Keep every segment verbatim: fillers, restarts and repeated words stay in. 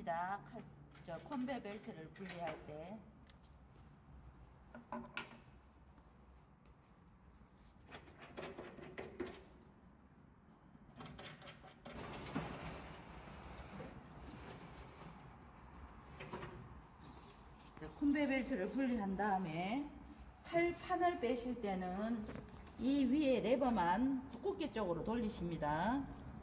됩니다. 칼, 저 컨베 벨트를 분리할 때. 컨베 벨트를 분리한 다음에 칼판을 빼실 때는 이 위에 레버만 두껍게 쪽으로 돌리십니다.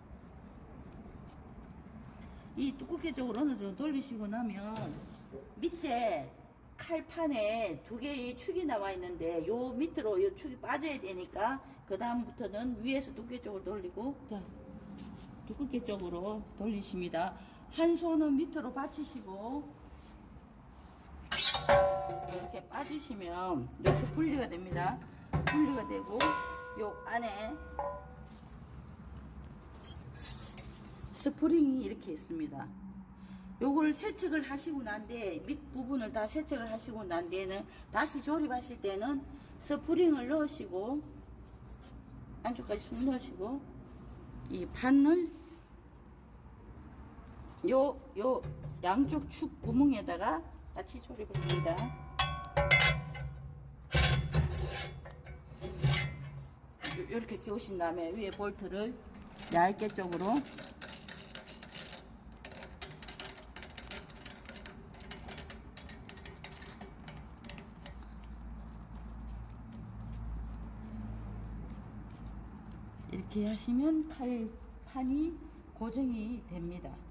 이 두껍게 쪽으로 어느 정도 돌리시고 나면 밑에 칼판에 두 개의 축이 나와 있는데 요 밑으로 요 축이 빠져야 되니까 그 다음부터는 위에서 두껍게 쪽으로 돌리고 자, 두껍게 쪽으로 돌리십니다. 한 손은 밑으로 받치시고 이렇게 빠지시면 여기서 분리가 됩니다. 분리가 되고 요 안에 스프링이 이렇게 있습니다. 요걸 세척을 하시고 난 뒤에 밑부분을 다 세척을 하시고 난 뒤에는 다시 조립하실 때는 스프링을 넣으시고 안쪽까지 쑥 넣으시고 이 판을 요 요 양쪽 축 구멍에다가 같이 조립을 합니다. 이렇게 끼우신 다음에 위에 볼트를 얇게 쪽으로 이렇게 하시면 칼판이 고정이 됩니다.